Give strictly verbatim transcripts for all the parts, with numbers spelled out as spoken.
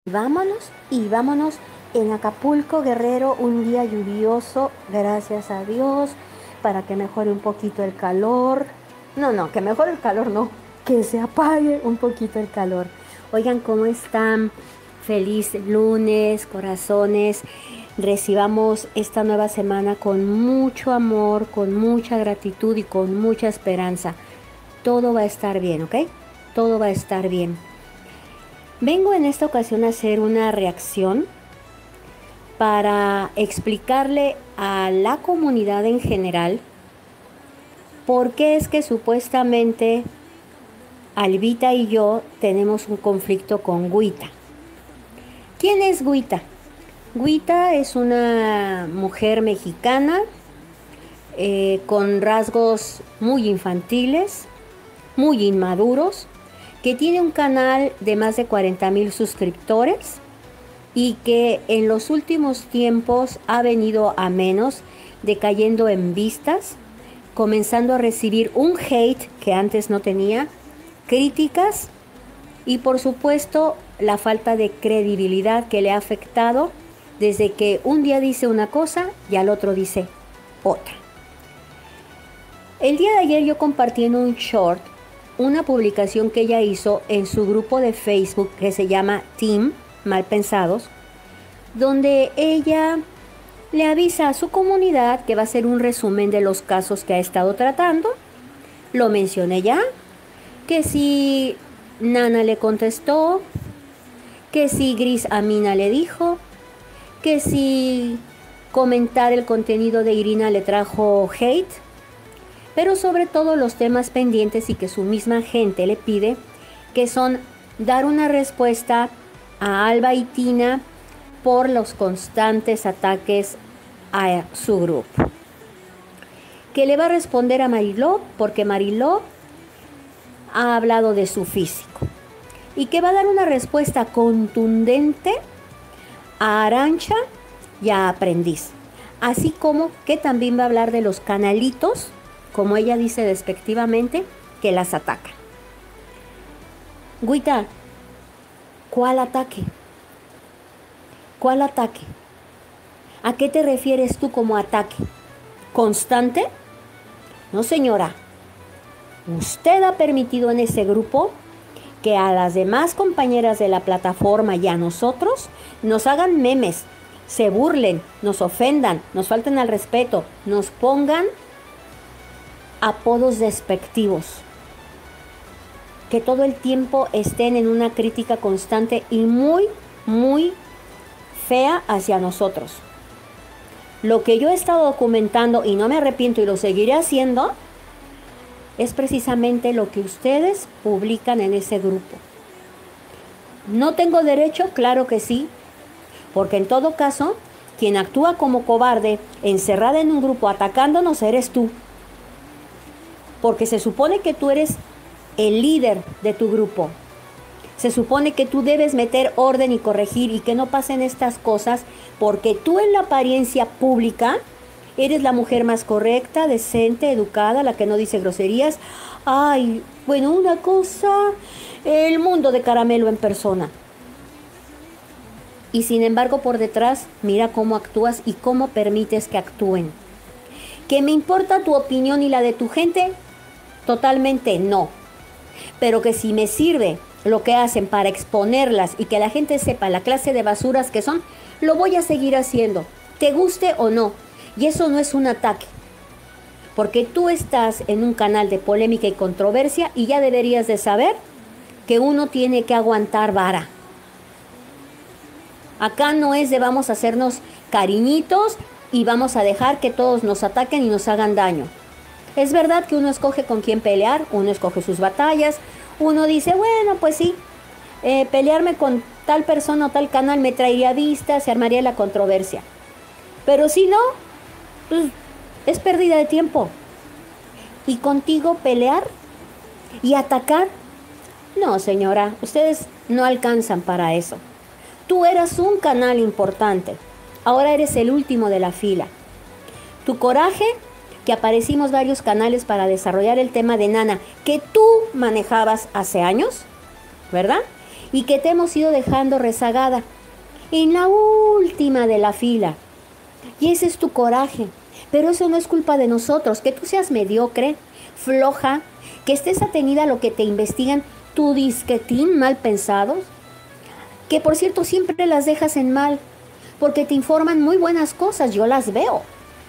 Vámonos y vámonos en Acapulco, Guerrero, un día lluvioso, gracias a Dios, para que mejore un poquito el calor. No, no, que mejore el calor, no, que se apague un poquito el calor. Oigan, ¿cómo están? Feliz lunes, corazones. Recibamos esta nueva semana con mucho amor, con mucha gratitud y con mucha esperanza. Todo va a estar bien, ¿ok? Todo va a estar bien. Vengo en esta ocasión a hacer una reacción para explicarle a la comunidad en general por qué es que supuestamente Albita y yo tenemos un conflicto con Güita. ¿Quién es Güita? Güita es una mujer mexicana eh, con rasgos muy infantiles, muy inmaduros, que tiene un canal de más de cuarenta mil suscriptores y que en los últimos tiempos ha venido a menos, decayendo en vistas, comenzando a recibir un hate que antes no tenía, críticas y por supuesto la falta de credibilidad que le ha afectado desde que un día dice una cosa y al otro dice otra. El día de ayer yo compartí en un short una publicación que ella hizo en su grupo de Facebook que se llama Team Malpensados, donde ella le avisa a su comunidad que va a hacer un resumen de los casos que ha estado tratando. Lo mencioné ya, que si Nana le contestó, que si Gris Amina le dijo, que si comentar el contenido de Irina le trajo hate, pero sobre todo los temas pendientes y que su misma gente le pide, que son dar una respuesta a Alba y Tina por los constantes ataques a su grupo. Que le va a responder a Mariló porque Mariló ha hablado de su físico. Y que va a dar una respuesta contundente a Arancha y a Aprendiz. Así como que también va a hablar de los canalitos, como ella dice despectivamente, que las atacan. Güita, ¿cuál ataque? ¿Cuál ataque? ¿A qué te refieres tú como ataque? ¿Constante? No, señora. Usted ha permitido en ese grupo que a las demás compañeras de la plataforma y a nosotros nos hagan memes, se burlen, nos ofendan, nos falten al respeto, nos pongan apodos despectivos, que todo el tiempo estén en una crítica constante y muy, muy fea hacia nosotros. Lo que yo he estado documentando y no me arrepiento y lo seguiré haciendo es precisamente lo que ustedes publican en ese grupo. ¿No tengo derecho? Claro que sí, porque en todo caso, quien actúa como cobarde, encerrada en un grupo atacándonos, eres tú. Porque se supone que tú eres el líder de tu grupo. Se supone que tú debes meter orden y corregir y que no pasen estas cosas porque tú en la apariencia pública eres la mujer más correcta, decente, educada, la que no dice groserías. Ay, bueno, una cosa, el mundo de caramelo en persona. Y sin embargo por detrás, mira cómo actúas y cómo permites que actúen. ¿Que me importa tu opinión y la de tu gente? Totalmente no. Pero que si me sirve lo que hacen para exponerlas y que la gente sepa la clase de basuras que son, lo voy a seguir haciendo, te guste o no. Y eso no es un ataque, porque tú estás en un canal de polémica y controversia y ya deberías de saber que uno tiene que aguantar vara. Acá no es de vamos a hacernos cariñitos y vamos a dejar que todos nos ataquen y nos hagan daño. Es verdad que uno escoge con quién pelear, uno escoge sus batallas, uno dice, bueno, pues sí, eh, pelearme con tal persona o tal canal me traería vistas, se armaría la controversia. Pero si no, pues es pérdida de tiempo. Y contigo pelear y atacar, no, señora, ustedes no alcanzan para eso. Tú eras un canal importante, ahora eres el último de la fila. Tu coraje, que aparecimos varios canales para desarrollar el tema de Nana, que tú manejabas hace años, ¿verdad? y que te hemos ido dejando rezagada en la última de la fila. Y ese es tu coraje. Pero eso no es culpa de nosotros. Que tú seas mediocre, floja, que estés atenida a lo que te investigan tu disquetín mal pensados, que por cierto siempre las dejas en mal, porque te informan muy buenas cosas, yo las veo.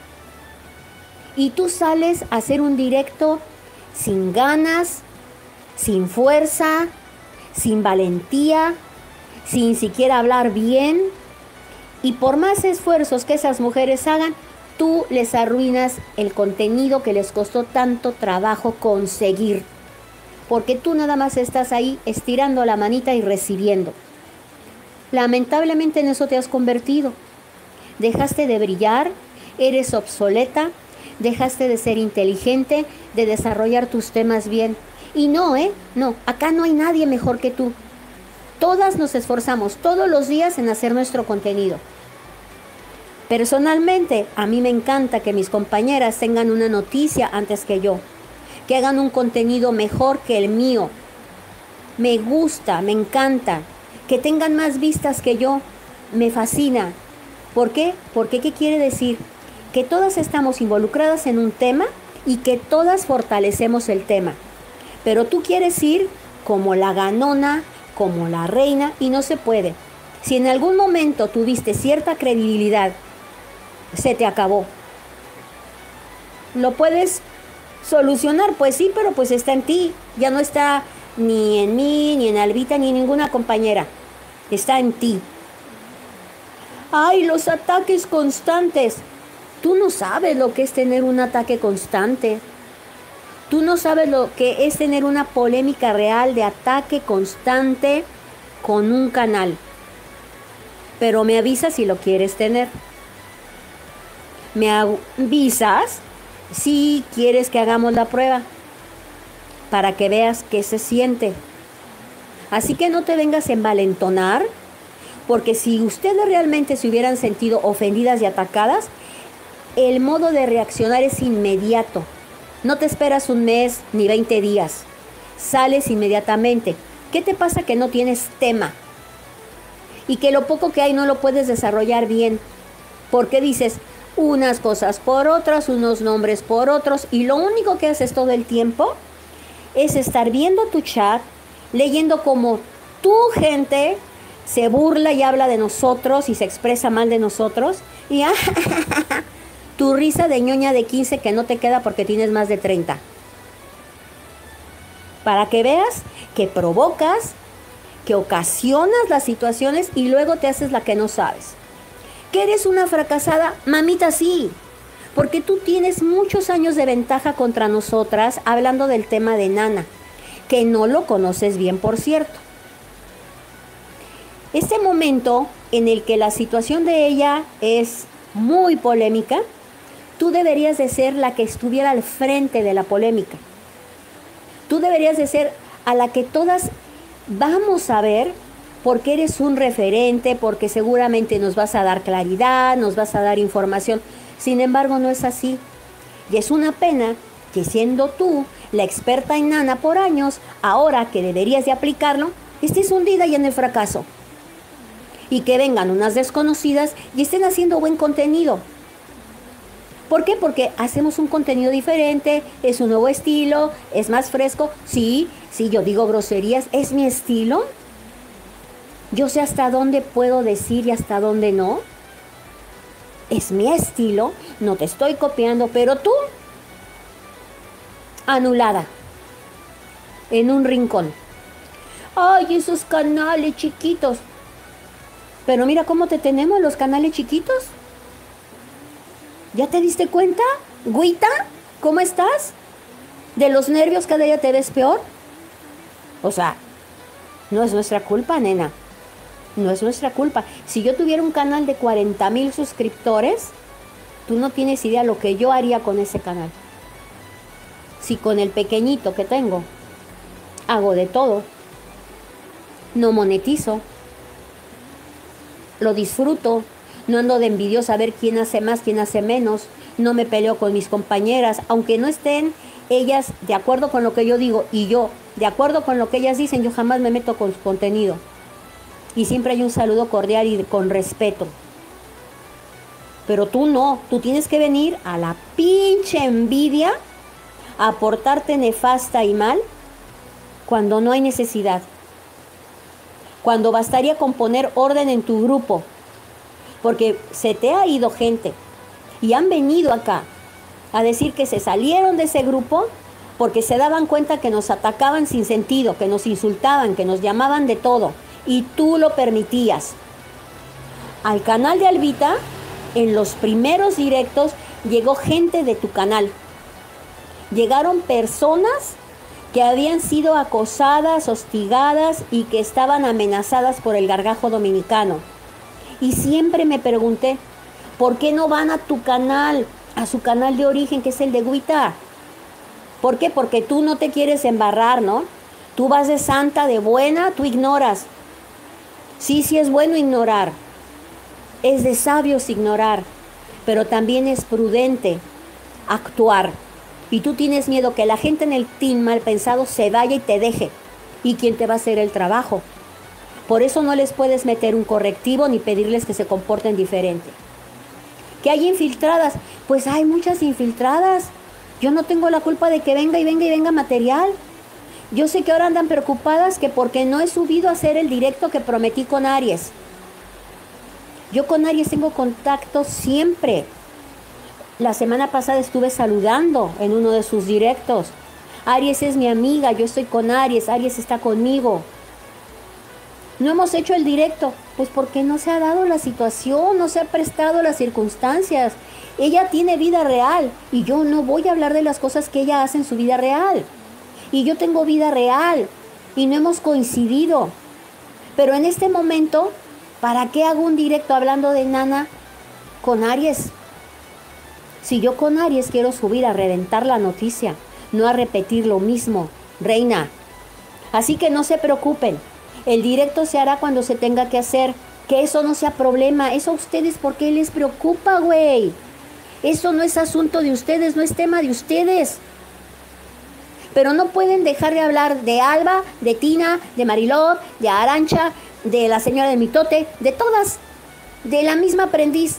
Y tú sales a hacer un directo sin ganas, sin fuerza, sin valentía, sin siquiera hablar bien. Y por más esfuerzos que esas mujeres hagan, tú les arruinas el contenido que les costó tanto trabajo conseguir. Porque tú nada más estás ahí estirando la manita y recibiendo. Lamentablemente en eso te has convertido. Dejaste de brillar, eres obsoleta, dejaste de ser inteligente, de desarrollar tus temas bien. Y no, ¿eh? No, acá no hay nadie mejor que tú. Todas nos esforzamos todos los días en hacer nuestro contenido. Personalmente, a mí me encanta que mis compañeras tengan una noticia antes que yo, que hagan un contenido mejor que el mío. Me gusta, me encanta, que tengan más vistas que yo, me fascina. ¿Por qué? Porque ¿qué quiere decir? Que todas estamos involucradas en un tema y que todas fortalecemos el tema. Pero tú quieres ir como la ganona, como la reina, y no se puede. Si en algún momento tuviste cierta credibilidad, se te acabó. ¿Lo puedes solucionar? Pues sí, pero pues está en ti. Ya no está ni en mí, ni en Albita, ni en ninguna compañera. Está en ti. ¡Ay, los ataques constantes! Tú no sabes lo que es tener un ataque constante. Tú no sabes lo que es tener una polémica real de ataque constante con un canal. Pero me avisas si lo quieres tener. Me avisas si quieres que hagamos la prueba para que veas qué se siente. Así que no te vengas a envalentonar, porque si ustedes realmente se hubieran sentido ofendidas y atacadas, el modo de reaccionar es inmediato. No te esperas un mes ni veinte días. Sales inmediatamente. ¿Qué te pasa que no tienes tema? Y que lo poco que hay no lo puedes desarrollar bien. Porque dices unas cosas por otras, unos nombres por otros, y lo único que haces todo el tiempo es estar viendo tu chat, leyendo cómo tu gente se burla y habla de nosotros y se expresa mal de nosotros. Y tu risa de ñoña de quince que no te queda porque tienes más de treinta. Para que veas que provocas, que ocasionas las situaciones y luego te haces la que no sabes. ¿Que eres una fracasada? Mamita, sí. Porque tú tienes muchos años de ventaja contra nosotras hablando del tema de Nana, que no lo conoces bien, por cierto. Este momento en el que la situación de ella es muy polémica, tú deberías de ser la que estuviera al frente de la polémica. Tú deberías de ser a la que todas vamos a ver porque eres un referente, porque seguramente nos vas a dar claridad, nos vas a dar información. Sin embargo, no es así. Y es una pena que siendo tú la experta en Nana por años, ahora que deberías de aplicarlo, estés hundida y en el fracaso. Y que vengan unas desconocidas y estén haciendo buen contenido. ¿Por qué? Porque hacemos un contenido diferente, es un nuevo estilo, es más fresco. Sí, sí, yo digo groserías, es mi estilo. Yo sé hasta dónde puedo decir y hasta dónde no. Es mi estilo, no te estoy copiando, pero tú, anulada, en un rincón. Ay, esos canales chiquitos. Pero mira cómo te tenemos los canales chiquitos. ¿Ya te diste cuenta? Güita, ¿cómo estás? ¿De los nervios cada día te ves peor? O sea, no es nuestra culpa, nena. No es nuestra culpa. Si yo tuviera un canal de cuarenta mil suscriptores, tú no tienes idea lo que yo haría con ese canal. Si con el pequeñito que tengo hago de todo, no monetizo, lo disfruto, no ando de envidiosa a ver quién hace más, quién hace menos, no me peleo con mis compañeras, aunque no estén ellas de acuerdo con lo que yo digo y yo de acuerdo con lo que ellas dicen, yo jamás me meto con su contenido. y siempre hay un saludo cordial y con respeto. Pero tú no, tú tienes que venir a la pinche envidia a portarte nefasta y mal cuando no hay necesidad. Cuando bastaría con poner orden en tu grupo, porque se te ha ido gente y han venido acá a decir que se salieron de ese grupo porque se daban cuenta que nos atacaban sin sentido, que nos insultaban, que nos llamaban de todo, y tú lo permitías. Al canal de Albita, en los primeros directos, llegó gente de tu canal. Llegaron personas que habían sido acosadas, hostigadas y que estaban amenazadas por el gargajo dominicano. Y siempre me pregunté, ¿por qué no van a tu canal, a su canal de origen, que es el de Guita? ¿Por qué? Porque tú no te quieres embarrar, ¿no? Tú vas de santa, de buena, tú ignoras. Sí, sí es bueno ignorar. Es de sabios ignorar, pero también es prudente actuar. Y tú tienes miedo que la gente en el team mal pensado se vaya y te deje. ¿Y quién te va a hacer el trabajo? Por eso no les puedes meter un correctivo ni pedirles que se comporten diferente. ¿Que hay infiltradas? Pues hay muchas infiltradas. Yo no tengo la culpa de que venga y venga y venga material. Yo sé que ahora andan preocupadas que porque no he subido a hacer el directo que prometí con Aries. Yo con Aries tengo contacto siempre. La semana pasada estuve saludando en uno de sus directos. Aries es mi amiga, yo estoy con Aries, Aries está conmigo. No hemos hecho el directo, pues porque no se ha dado la situación, no se ha prestado las circunstancias. Ella tiene vida real y yo no voy a hablar de las cosas que ella hace en su vida real. Y yo tengo vida real y no hemos coincidido. Pero en este momento, ¿para qué hago un directo hablando de Nana con Aries? Si yo con Aries quiero subir a reventar la noticia, no a repetir lo mismo, reina. Así que no se preocupen, el directo se hará cuando se tenga que hacer, que eso no sea problema. Eso a ustedes, ¿por qué les preocupa, güey? Eso no es asunto de ustedes, no es tema de ustedes. Pero no pueden dejar de hablar de Alba, de Tina, de Mariló, de Arancha, de la señora de Mitote, de todas, de la misma aprendiz.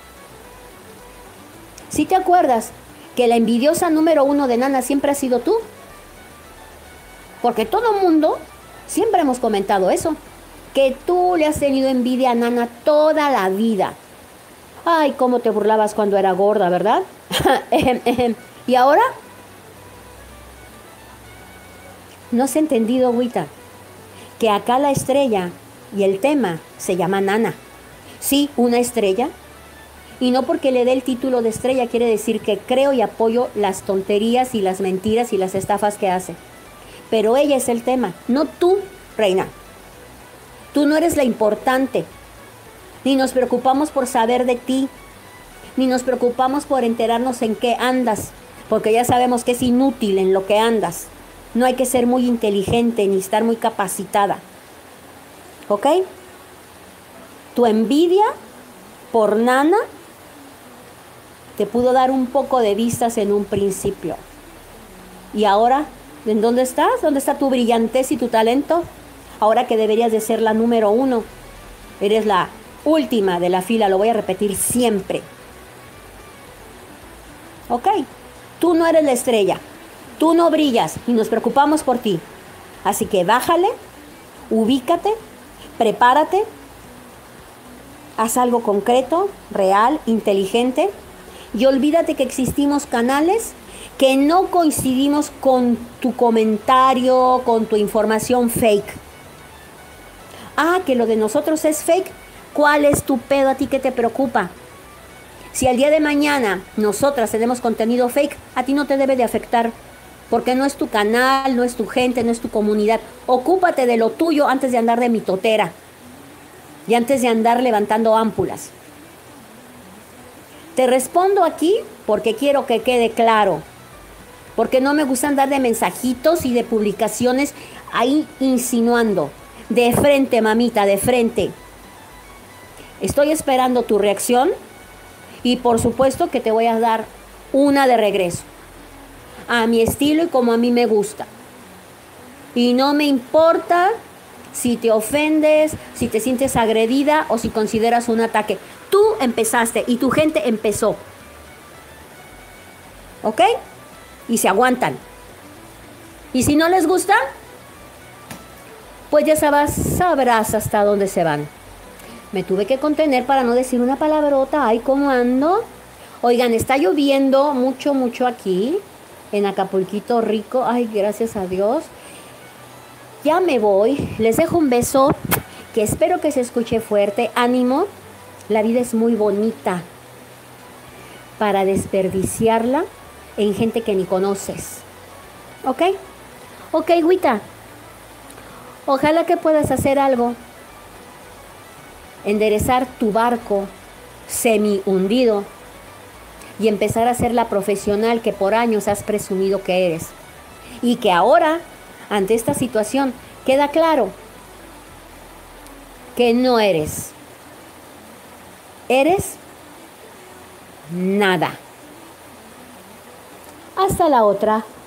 ¿Sí te acuerdas que la envidiosa número uno de Nana siempre ha sido tú? Porque todo mundo, siempre hemos comentado eso, que tú le has tenido envidia a Nana toda la vida. Ay, cómo te burlabas cuando era gorda, ¿verdad? ¿Y ahora? No has entendido, Guita, que acá la estrella y el tema se llama Nana. Sí, una estrella. Y no porque le dé el título de estrella quiere decir que creo y apoyo las tonterías y las mentiras y las estafas que hace. Pero ella es el tema, no tú, reina. Tú no eres la importante. Ni nos preocupamos por saber de ti. Ni nos preocupamos por enterarnos en qué andas. Porque ya sabemos que es inútil en lo que andas. No hay que ser muy inteligente ni estar muy capacitada. ¿Ok? Tu envidia por Nana te pudo dar un poco de vistas en un principio. ¿Y ahora? ¿En dónde estás? ¿Dónde está tu brillantez y tu talento? Ahora que deberías de ser la número uno. Eres la última de la fila, lo voy a repetir siempre. ¿Ok? Tú no eres la estrella. Tú no brillas y nos preocupamos por ti. Así que bájale, ubícate, prepárate, haz algo concreto, real, inteligente y olvídate que existimos canales que no coincidimos con tu comentario, con tu información fake. Ah, que lo de nosotros es fake. ¿Cuál es tu pedo? ¿A ti qué te preocupa? Si al día de mañana nosotras tenemos contenido fake, a ti no te debe de afectar. Porque no es tu canal, no es tu gente, no es tu comunidad. Ocúpate de lo tuyo antes de andar de mitotera. Y antes de andar levantando ámpulas. Te respondo aquí porque quiero que quede claro. Porque no me gusta andar de mensajitos y de publicaciones ahí insinuando. De frente, mamita, de frente. Estoy esperando tu reacción. Y por supuesto que te voy a dar una de regreso. A mi estilo y como a mí me gusta. Y no me importa si te ofendes, si te sientes agredida o si consideras un ataque. Tú empezaste y tu gente empezó. ¿Ok? Y se aguantan. Y si no les gusta, pues ya sabrás, sabrás hasta dónde se van. Me tuve que contener para no decir una palabrota. Ay, ¿cómo ando? Oigan, está lloviendo mucho, mucho aquí, en Acapulquito Rico. Ay, gracias a Dios. Ya me voy. Les dejo un beso que espero que se escuche fuerte. Ánimo. La vida es muy bonita para desperdiciarla en gente que ni conoces. ¿Ok? Ok, Güita. Ojalá que puedas hacer algo. Enderezar tu barco semi hundido y empezar a ser la profesional que por años has presumido que eres. Y que ahora, ante esta situación, queda claro que no eres. Eres nada. Hasta la otra.